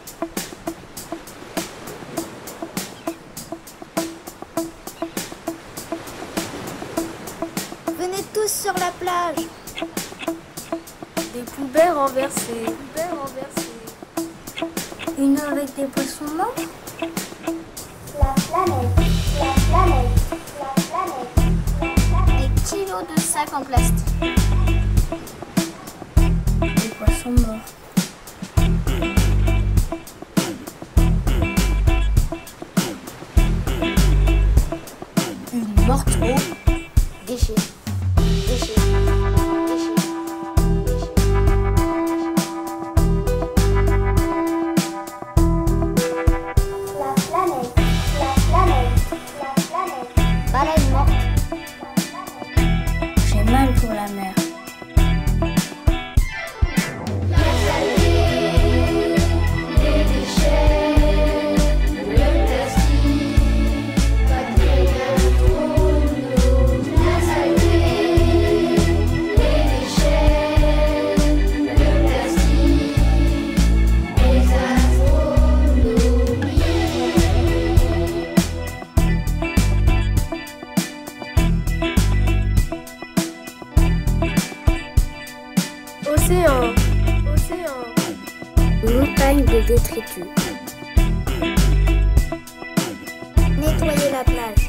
Venez tous sur la plage. Des poubelles renversées. Une eau avec des poissons morts. La planète, la planète, la planète, la planète. Des kilos de sacs en plastique. Des poissons morts. Une morte eau. Déchets. Déchets. Déchets. La planète, la planète, la planète. Baleine morte. J'ai mal pour la mer. Océan. Océan. Montagne de détritus. Nettoyer la plage.